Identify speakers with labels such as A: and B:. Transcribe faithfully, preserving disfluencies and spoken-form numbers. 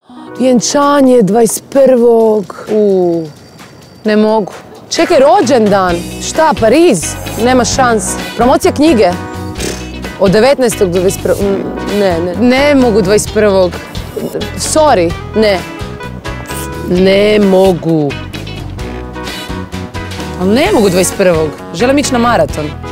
A: Vjenčanje dvadeset prvog Uuu, ne mogu. Čekaj, rođendan. Šta, Pariz? Nema šans. Promocija knjige? Od devetnaestog do dvadeset prvog Ne, ne. Ne mogu dvadeset prvog Sorry, ne. Ne mogu. Ali ne mogu dvadeset prvog Želim ići na maraton.